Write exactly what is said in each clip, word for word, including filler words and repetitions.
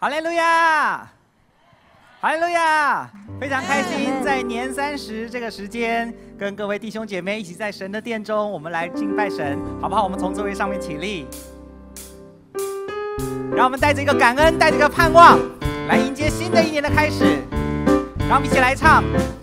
哈利路亚，哈利路亚！非常开心，在年三十这个时间，跟各位弟兄姐妹一起在神的殿中，我们来敬拜神，好不好？我们从座位上面起立，让我们带着一个感恩，带着一个盼望，来迎接新的一年的开始。让我们一起来唱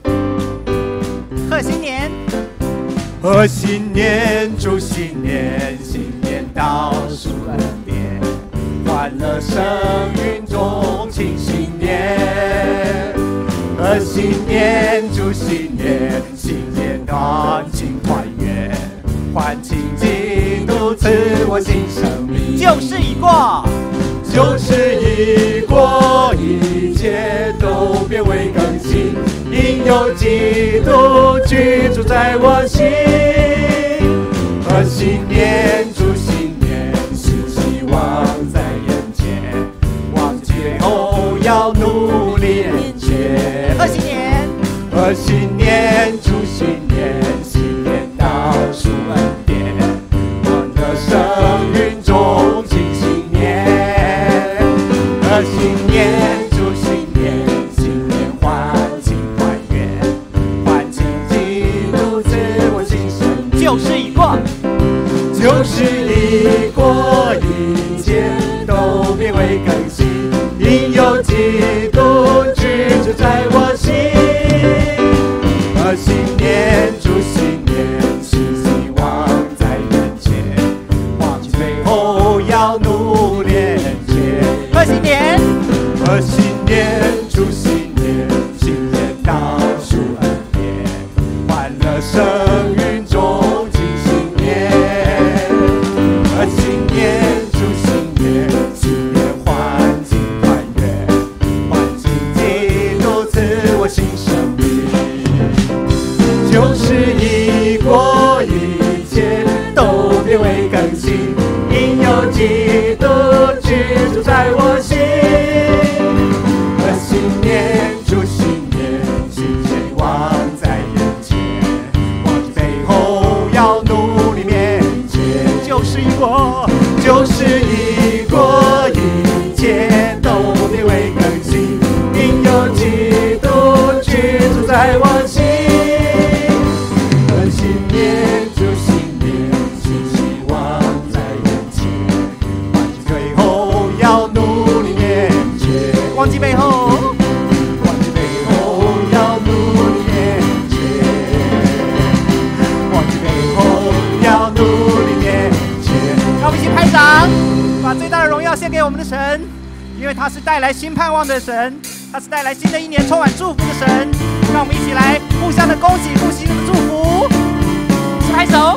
《贺新年》。 贺新年，祝新年，新年到，数恩典，欢乐声云中庆新年。贺新年，祝新年，新年到，庆团圆，欢庆基督赐我新生命。 旧事已过， 旧事已过，一切都变为更新。因有基督居住在我心，贺新年，祝新年，新希望在眼前，忘记背后要努力面前。 贺新年， 贺新年，祝新年，新年到，数恩典，欢乐声云中庆新年。贺新年，祝新年，新年欢庆团圆，欢庆基督赐我新生命。 旧事已过， 旧事已过，一切都变为更新。因有基督居住在我心。贺新年，祝新年，新希望在眼前，忘记背后要努力前。 贺新年， 贺新年，祝新年，新年到，数恩典，欢乐声云中庆新年。贺新年，祝新年，新年欢庆团圆，欢庆基督赐我新生命。旧事已过，一切都变为更新。因有基督居住在我心。贺新年，祝新年，新希望在眼前，忘记背后要努力面前。 旧事已过， 旧事已过，一切都变为更新。因有基督居住在我心。贺新年，祝新年，新希望在眼前，忘记背后要努力面前。 忘记背后， 忘记背后要努力面前，忘记背后要努力面前。 让我们一起拍掌，把最大的荣耀献给我们的神，因为他是带来新盼望的神，他是带来新的一年充满祝福的神。让我们一起来互相的恭喜，互相的祝福，一起拍手。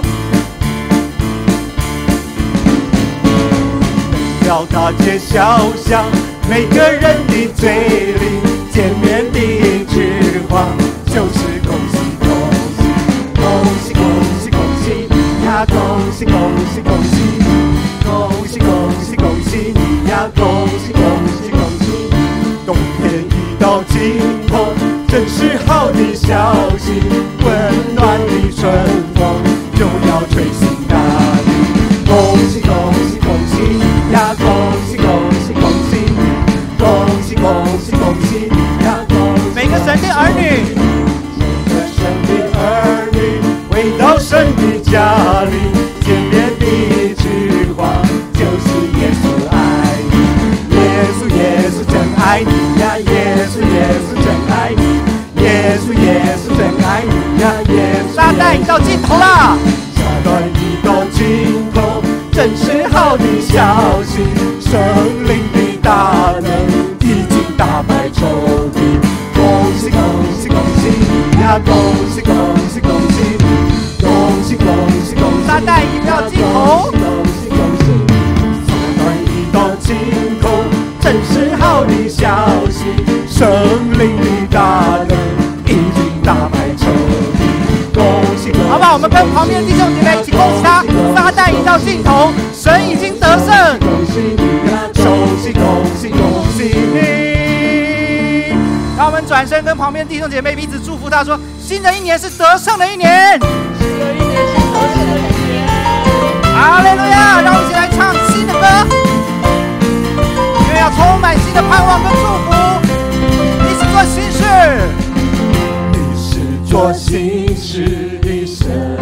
到大街小巷，每个人的嘴里见面的一句话就是恭喜恭喜恭喜恭喜恭喜你呀，恭喜恭喜恭喜恭喜恭喜恭喜你呀，恭喜恭喜恭喜。冬天已到尽头，真是好的消息，温暖的春风就要吹醒大地。恭喜恭喜恭喜呀，恭喜恭喜恭喜恭喜恭喜恭喜呀，恭喜。 每个神的儿女， 每个神的儿女回到神的家里，见面的一句话就是耶稣爱你，耶稣耶稣真爱你呀，耶稣耶稣真爱你，耶稣耶稣真爱你呀，耶稣。 撒旦已到尽头了， 撒旦已到尽头，真是好的消息，圣灵的大能已经打败仇敌。恭喜恭喜恭喜你呀，恭喜恭喜恭喜你，恭喜恭喜恭喜。 撒旦已到尽头， 恭喜恭喜，撒旦已到尽头，真是好的消息，圣灵的大能已经打败仇敌。恭喜恭喜， 好不好？我们跟旁边的弟兄姐妹一起恭喜他，撒旦已到尽头，神已经得胜。 恭喜你呀，恭喜恭喜恭喜你。 让我们转身跟旁边的弟兄姐妹彼此祝福他说：新的一年是得胜的一年， 新的一年是得胜的一年。 哈利路亚！让我们一起来唱新的歌，因为要充满新的盼望跟祝福。你是做新事， 你是做新事的神，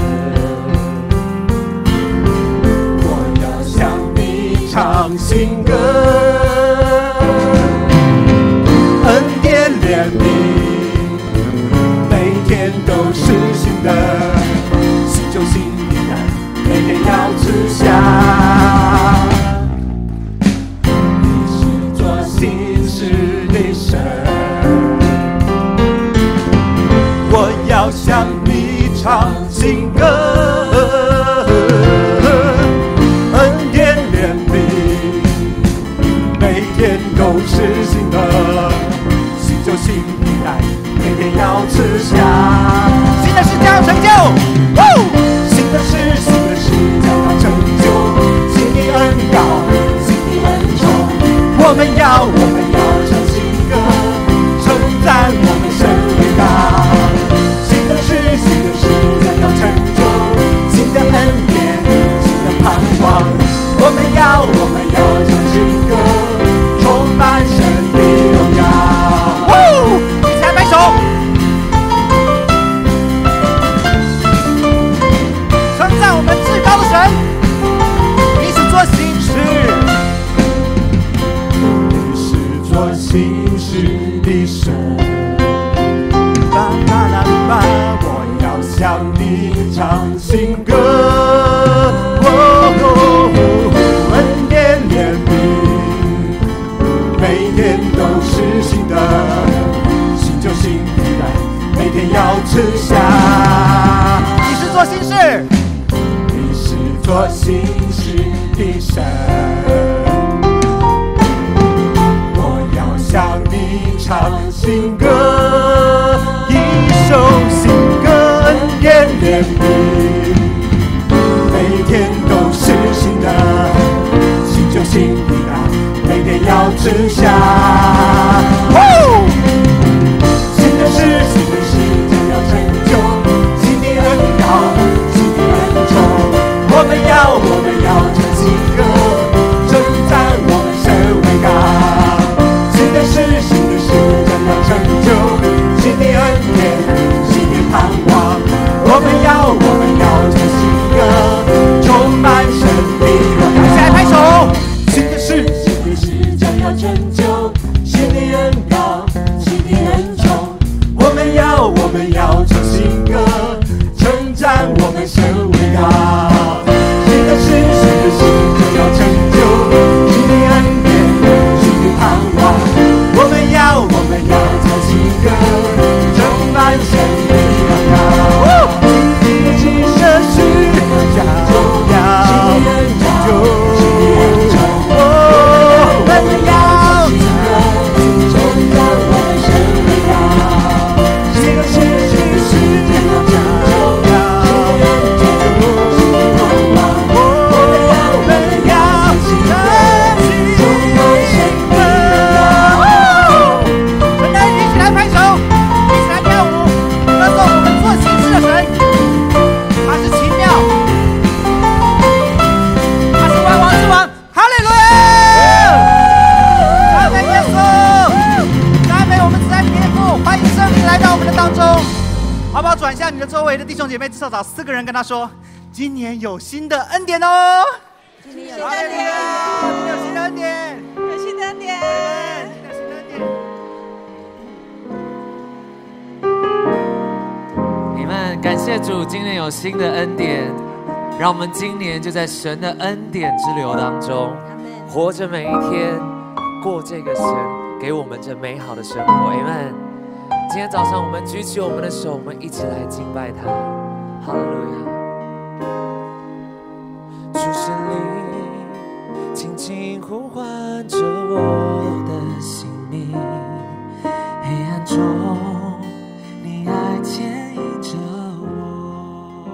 我要向你唱新歌，恩典怜悯，每天都是新的，新旧新的爱，每天要吃下。你是做新事的神，我要向你唱新歌，恩典怜悯，每天都是新的，新旧新的爱，每天要吃下。 新的事将要成就， 新的事，新的事将要成就，新的恩膏，新的恩宠，我们要，我们要唱新歌，称赞我们神伟大。新的事，新的事将要成就，新的恩典，新的盼望，我们要，我们要唱新歌，充满神的荣耀。 一起来拍手，称赞我们至高的神。你是做新事， 你是做新事的神，啦啦啦啦，我要向你唱新歌，哦哦，恩典怜悯，每天都是新的，新旧新的爱，每天要吃下。 你是做新事， 你是做新事的神，我要向你唱新歌，一首新歌，恩典怜悯，每天都是新的，新旧新的爱，每天要吃下。新的事，新的事将要成就，新的恩膏，新的恩宠，我们要，我们要唱新歌，称赞我们神伟大。新的事，新的事将要成就，新的恩典，新的盼望，我们要，我们要唱新歌，充满神的荣耀。 一起来拍手。 新的事，新的事将要成就，新的恩膏，新的恩宠，我们要，我们要唱新歌，称赞我们神伟大。新的事，新的事将要成就，新的恩典，新的盼望，我们要，我们要唱新歌，充满神的荣耀。新的事将要成就。 好不好？转向你的周围的弟兄姐妹，至少找四个人跟他说：今年有新的恩典哦！ 今年有新的恩典， 今年有新的恩典， 有新的恩典， 有新的恩典。 你们感谢主，今年有新的恩典，让我们今年就在神的恩典之流当中，活着每一天，过这个神给我们这美好的生活。Amen。今天早上我们举起我们的手，我们一起来敬拜他。哈利路亚！主神灵轻轻呼唤着我的心灵，黑暗中你爱牵引着我。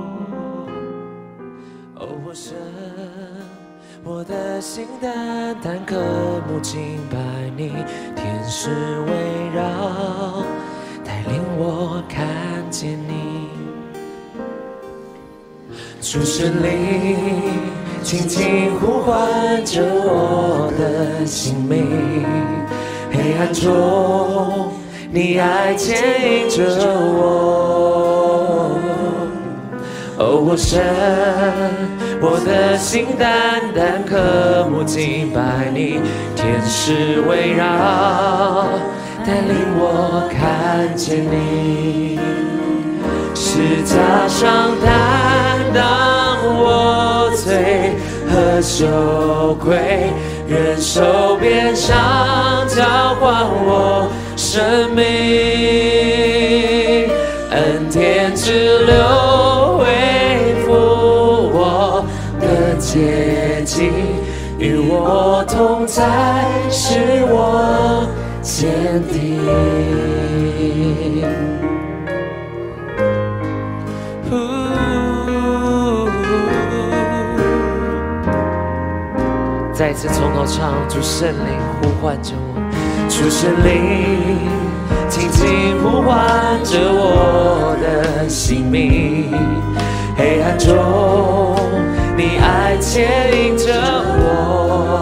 哦，我神，我的心单单渴慕敬拜你，天使围绕，带领我看见你。主神灵轻轻呼唤着我的姓名。黑暗中，你爱牵引着我。哦，我神，我的心单单渴慕敬拜你，天使围绕，带领我看见你。十架上担当我罪和羞愧，忍受鞭伤交换我生命，恩典之流恢复我的洁净，与我同在使我坚定。再次从头唱，主圣灵呼唤着我，主圣灵轻轻呼唤着我的姓名。黑暗中，你爱牵引着我。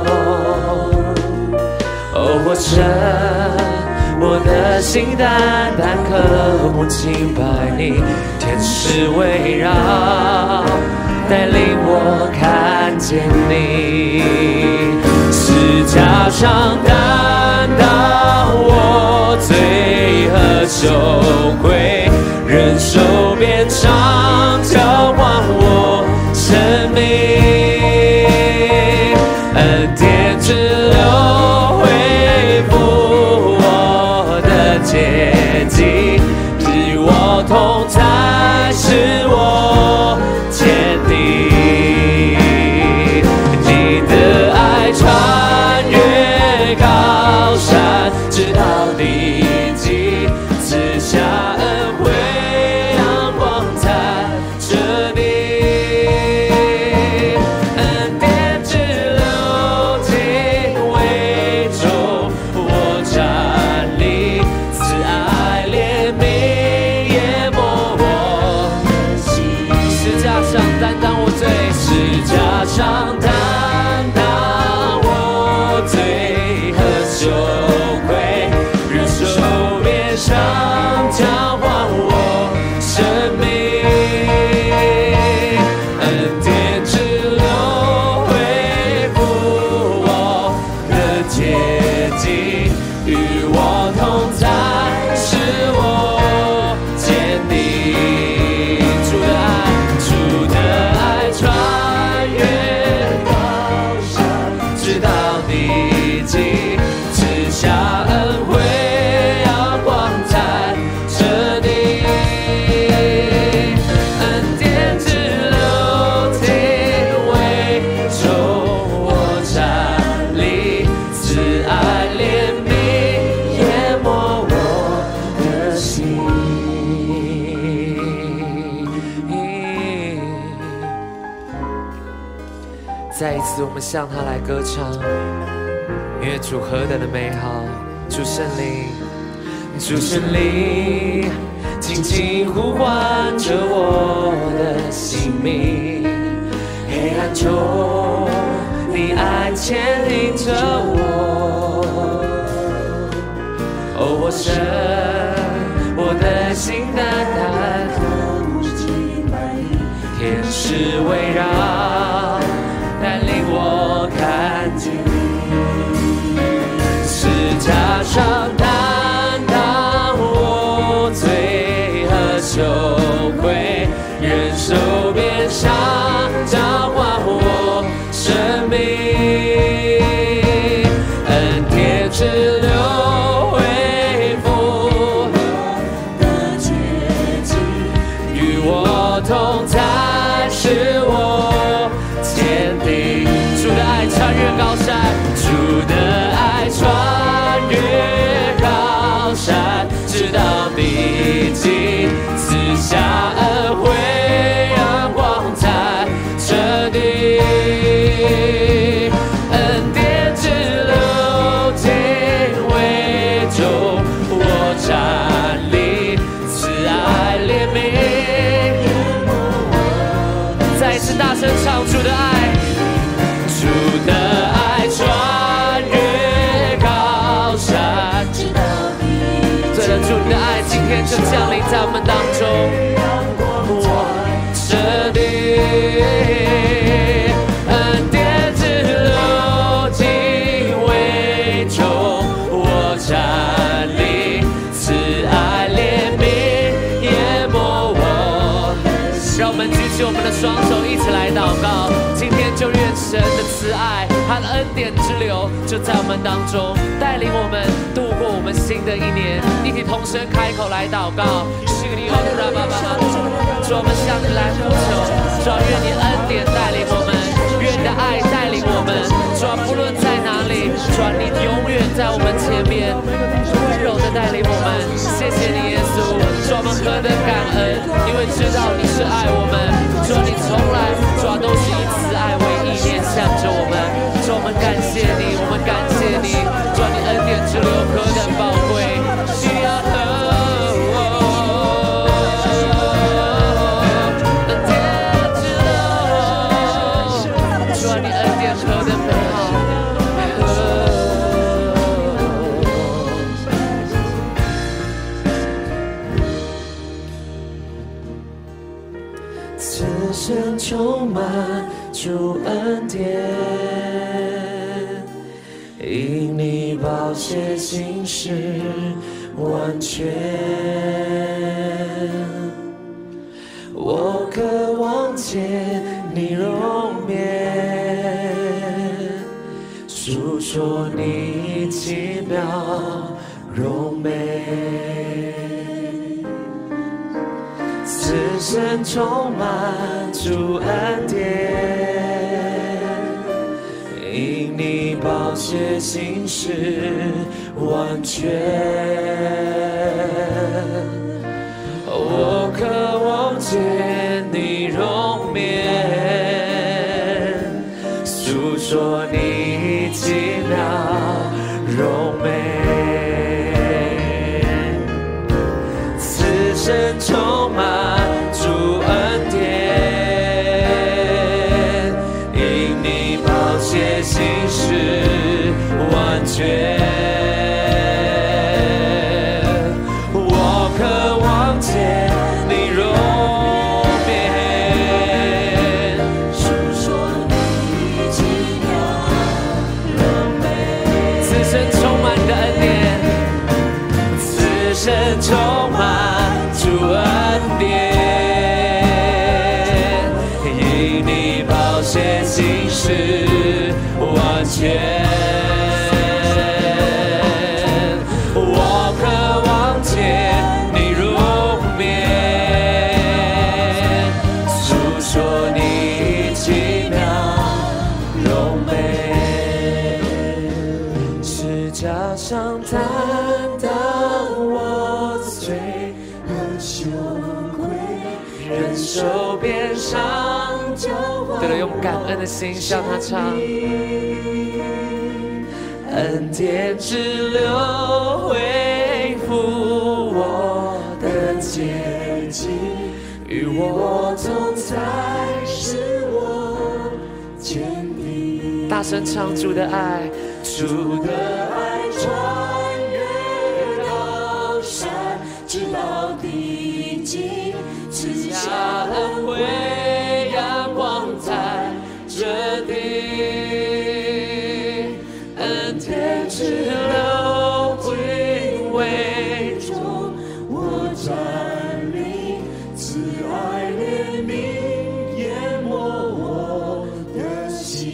哦，我神，我的心单单渴慕敬拜你，天使围绕，带领我看见你。十架上担当我罪和羞愧，忍受鞭伤交换我生命，恩典之流恢复我的洁净，与我同在使我坚定。你的爱穿越高山，直到地极，赐下恩惠，阳光在这里。恩典之流进为中，我站立，慈爱怜悯淹没我的心。十架上担当我罪，十架上担当我罪和羞愧，忍受鞭伤交换我生命，恩典之流恢复我的洁净，与我同在使我坚定。主的爱，主的爱穿越高山，直到地极，赐下恩惠，阳光在这里。恩典之流进为中，我站立，慈爱怜悯淹没我的心。再一次，我们向他来歌唱，因为主何等的美好。主圣灵，主圣灵轻轻呼唤着我的姓名。黑暗中，你爱牵引着我。哦，我神，我的心单单渴慕敬拜你，天使围绕，带领我看见你。十架上担当我罪和羞愧，忍受鞭伤交换我生命，恩典之流恢复我的洁净，与我同在使我坚定。主的爱穿越高山，主的爱穿越高山，直到地极，赐下恩惠，阳光在这里。恩典之流进为中，我站立，慈爱怜悯。再一次大声唱主的爱。 让我们举起我们的双手，一起来祷告。今天就愿神的慈爱，他的恩典之流，就在我们当中，带领我们度过我们新的一年。一起同声开口来祷告。主，我们向你来呼求，主，愿你恩典带领我们，愿你的爱带领我们。主，不论在哪里，主，你永远在我们前面，温柔的带领我们。谢谢你，耶稣。主，我们何等感恩，因为知道你是爱我们。主，你从来主都是以慈爱为意念向着我们。主，我们感谢你，我们感谢你。主，你恩典之流何等宝贵，需要和。充满主恩典，因你宝血心事完全。我渴望见你容颜，述说你奇妙荣美。此生充满主恩典，因你宝血心事完全。我渴望见你容颜，诉说你奇妙荣美。此生充满主恩典，因你宝血心事完全。我渴望见你容颜，述说你奇妙荣美。此生充满你的恩典，此生充满主恩典。写心事完全，我渴望见你容颜，诉说你奇妙荣美。是加上担当我罪和羞愧，忍受鞭伤。对了，用感恩的心向他唱。恩典之流恢复我的洁净，与我同在使我坚定。大声唱主的爱，主的爱穿越高山，直到地极，赐下恩惠。在这地，恩典之流归为中，我站立，慈爱怜悯淹没我的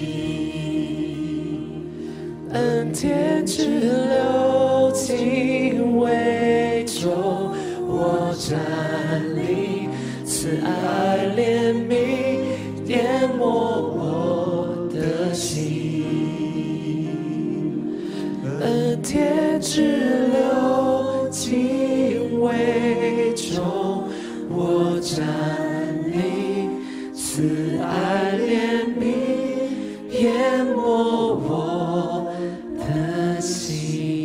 心。恩典之流尽为中，我站立，慈爱怜悯。淹没我的心，恩典之流尽为中，我站立，慈爱怜悯淹没我的心。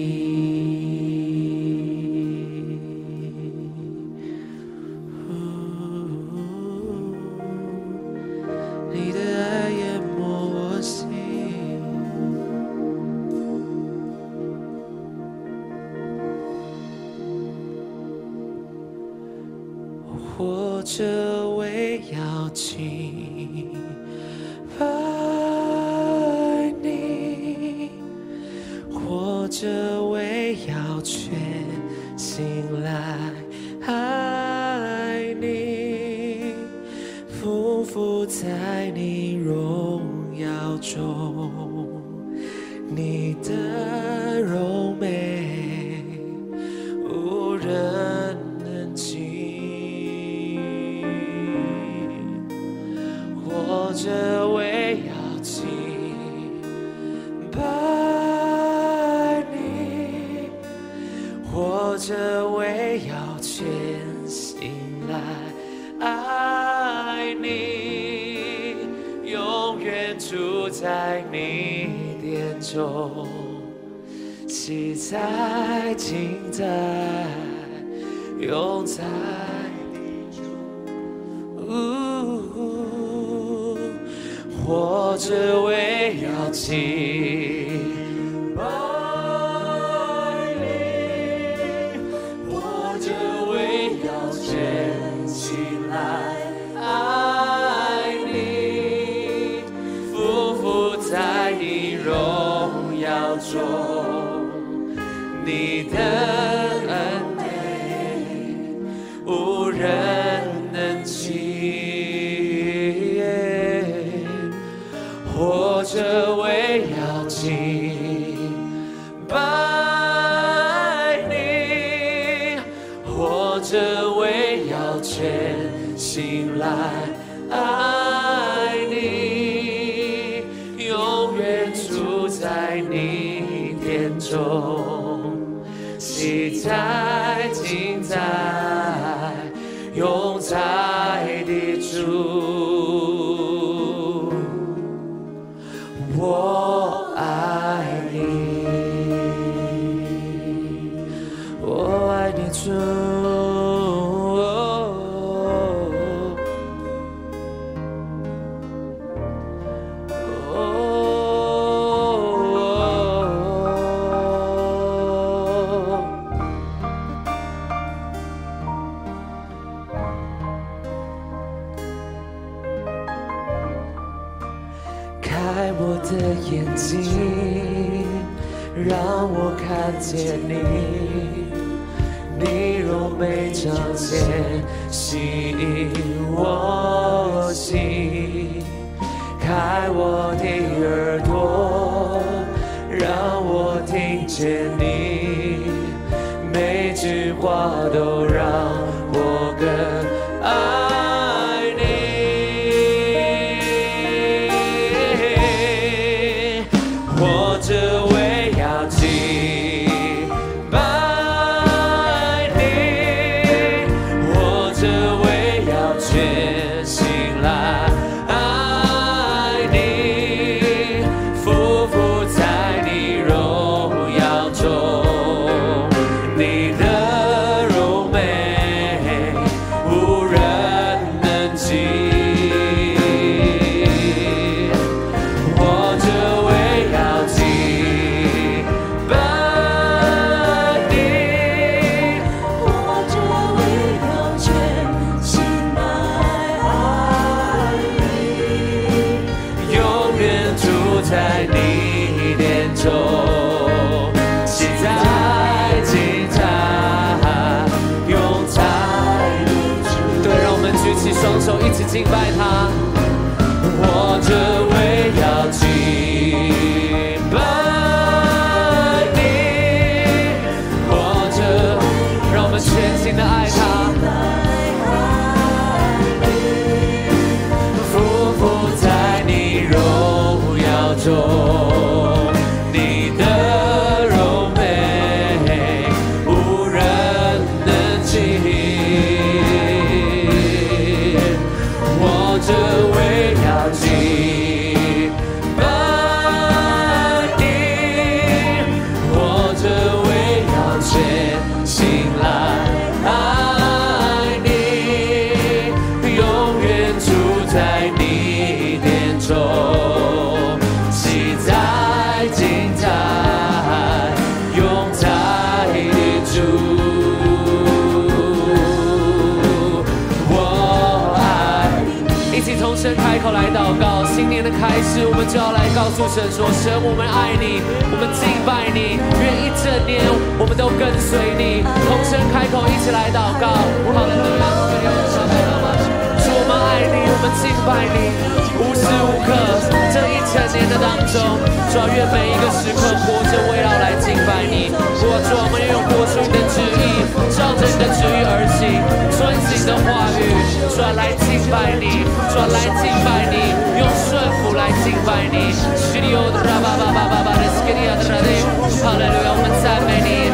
活着为要敬拜你，活着为要全心来爱你， 伏在你荣耀中，你的柔美无人能及，活着为要敬拜你，活着为要全心来爱你，永远住在你殿中，喜在今在，永在地中。活着为要敬拜你，活着为要全心来爱你，匍匐在你荣耀中，你的恩美无人能及，活着为要敬拜你，活着为要全心来爱你，永远住在你殿中，喜在今在，永在地主。我爱你，我爱你主。开我的眼睛，让我看见你，你柔美彰显，吸引我心。开我的耳朵，让我听见你，每句话都让我更爱。活着为要敬拜你，活着为要全心来爱你，匍匐在你荣耀中，你的柔美无人能及。在你殿中，喜在今在，永在地主。对，让我们举起双手，一起敬拜他。活着为要敬拜你，活着，让我们全心的爱他。匍匐在你荣耀中，你的柔美无人能及，活着为要敬拜你，活着为要全心来爱你，永远住在你殿中。同声开口来祷告，新年的开始，我们就要来告诉神说：神，我们爱你，我们敬拜你，愿一整年我们都跟随你。同声开口，一起来祷告。好了，主，我们爱你，我们们敬拜你，无时无刻，这一整年的当中，主啊，愿每一个时刻活着围绕来敬拜你。主啊，主啊，我们愿用活出你的旨意，照着你的旨意而行，遵行的话语，主啊，来敬拜你，主啊，来敬拜你，用顺服来敬拜你。是的，哦，拉巴巴巴巴巴的斯基利亚的拉丁，哈利路亚，我们赞美你。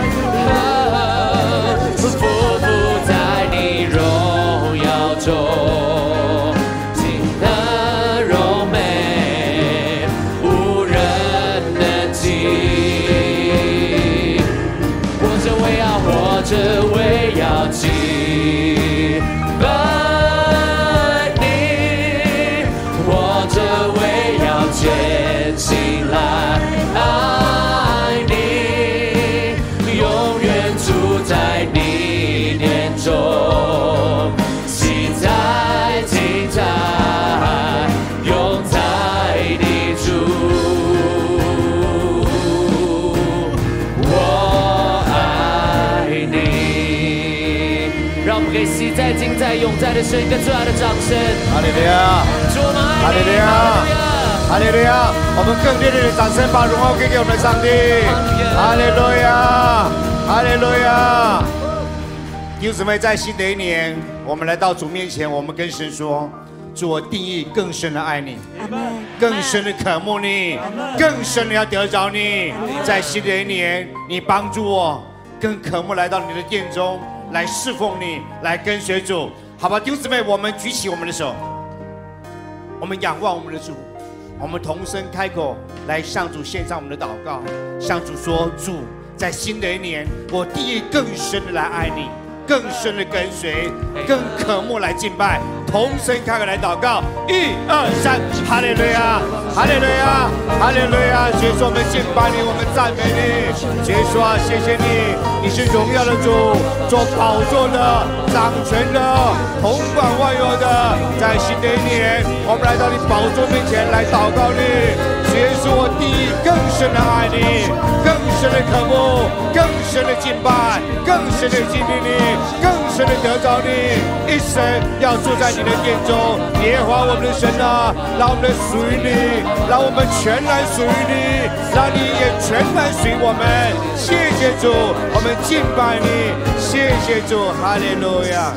匍匐在你荣耀中，尽的荣美，无人能及。活着为要，活着为要敬拜你，活着为要坚信来爱你，永远住在你念中，喜在精彩，永在你主。我爱你，让我们给喜在精彩永在的神一个最大的掌声。 哈利路亚， 主我们爱你， 哈利路亚，哈利路亚！我们更热烈的掌声，把荣耀给给我们的上帝。哈利路亚，哈利路亚！弟兄姊妹，在新的一年，我们来到主面前，我们跟神说：主，我定义更深的爱你，更深的渴慕你，更深的要得着你。在新的一年，你帮助我更渴慕来到你的殿中，来侍奉你，来跟随主。好吧，弟兄姊妹，我们举起我们的手，我们仰望我们的主，我们同声开口来向主献上我们的祷告，向主说：主，在新的一年，我定义更深的来爱你，更深的跟随，更渴慕来敬拜。同声开口来祷告，一二三，哈利路亚，哈利路亚，哈利路亚！耶稣，我们敬拜你，我们赞美你。耶稣啊，谢谢你，你是荣耀的主，做宝座的，掌权的，统管万有的。在新的一年，我们来到你宝座面前来祷告你。耶稣，我定义更深的爱你，更深的渴慕，更深的敬拜，更深的经历你，更深的得着你。一生要住在你的殿中，耶和华我们的神啊，让我们属于你，让我们全然属于你，让你也全然属于我们。谢谢主，我们敬拜你，谢谢主，哈利路亚。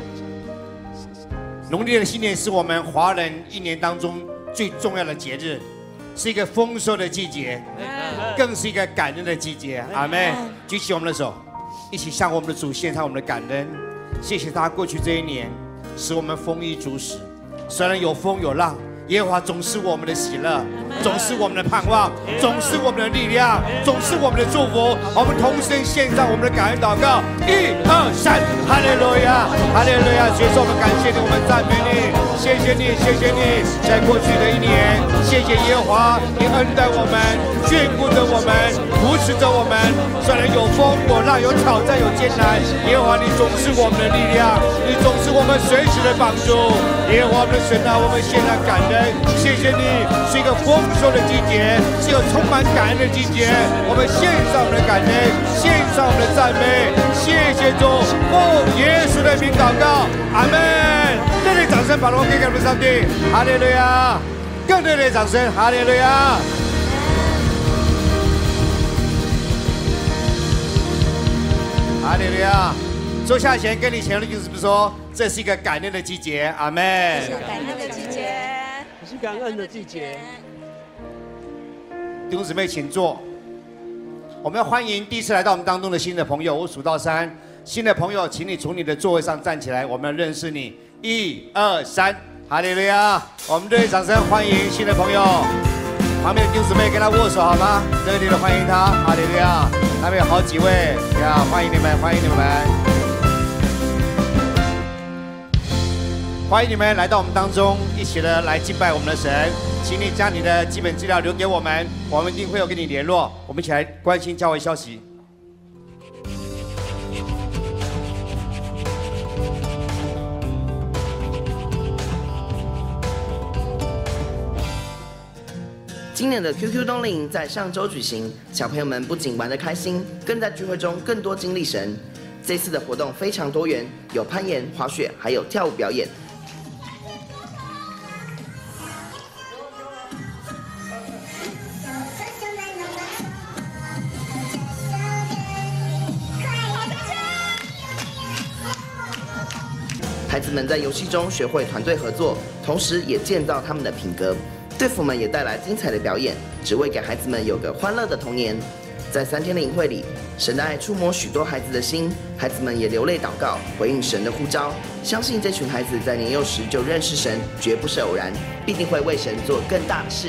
农历的新年是我们华人一年当中最重要的节日，是一个丰收的季节，更是一个感恩的季节。阿们！举起我们的手，一起向我们的主献上我们的感恩。谢谢他过去这一年使我们丰衣足食，虽然有风有浪，耶和华总是我们的喜乐，总是我们的盼望，总是我们的力量，总是我们的祝福。我们同声献上我们的感恩祷告，一二三，哈利路亚，哈利路亚！所以说我们感谢你，我们赞美你，谢谢你，谢谢你，在过去的一年，谢谢耶和华，你恩待我们，眷顾着我们，扶持着我们。虽然有风有浪，有挑战，有艰难，耶和华你总是我们的力量，你总是我们随时的帮助。耶和华我们的神啊，我们献上感恩，谢谢你，是一个丰收的季节，是一个充满感恩的季节。我们献上我们的感恩，献上我们的赞美，谢谢主，奉耶稣的名祷告，阿门。热烈掌声，把荣耀给我们上帝，哈利路亚！更热烈掌声，哈利路亚！哈利路亚！坐下前跟你前的就是说，这是一个感恩的季节，阿门。 感恩的季节， 是感恩的季节。 弟兄姊妹，请坐。我们要欢迎第一次来到我们当中的新的朋友。我数到三，新的朋友，请你从你的座位上站起来，我们要认识你。一二三，哈利路亚！我们热烈掌声欢迎新的朋友。旁边的弟兄姊妹跟他握手好吗？热烈的欢迎他，哈利路亚！那边有好几位呀，欢迎你们，欢迎你们，欢迎你们来到我们当中，一起的来敬拜我们的神。请你将你的基本资料留给我们，我们一定会有跟你联络。我们一起来关心教会消息。 今年的 Q Q 冬令营在上周举行，小朋友们不仅玩得开心，更在聚会中更多经历神。这次的活动非常多元，有攀岩、滑雪，还有跳舞表演。 孩子们在游戏中学会团队合作，同时也建造他们的品格。队服们也带来精彩的表演，只为给孩子们有个欢乐的童年。在三天的营会里，神的爱触摸许多孩子的心，孩子们也流泪祷告，回应神的呼召。相信这群孩子在年幼时就认识神，绝不是偶然，必定会为神做更大的事。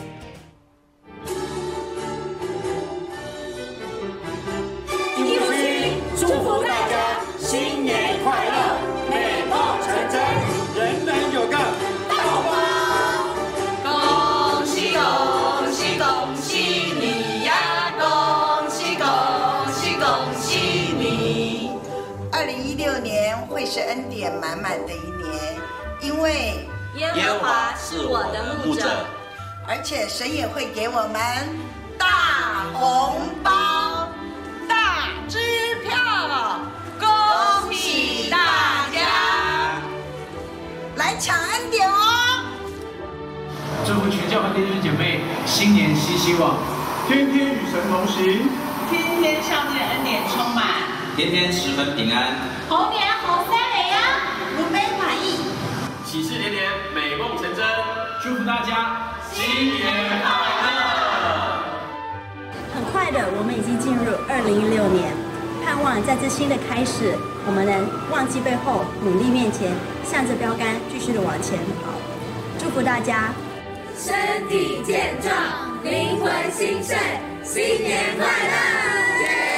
一福星祝福大家新年快乐，美梦成真，人人有个大红包！恭喜恭喜恭喜你呀！恭喜恭喜恭喜你！ 二零一六年会是恩典满满的一年，因为耶和华是我的牧者， 而且神也会给我们大红包、大支票，恭喜大家来抢恩典哦！ 祝福全教会弟兄姐妹新年新希望， 天天与神同行， 天天上帝的恩典充满， 天天十分平安， 猴年猴三美啊，如杯满溢， 喜事连连，美梦成真。 祝福大家新年快乐！ 很快的，我们已经进入二零一六年，盼望在这新的开始，我们能忘记背后，努力面前，向着标杆继续的往前跑。祝福大家身体健壮，灵魂兴盛，新年快乐！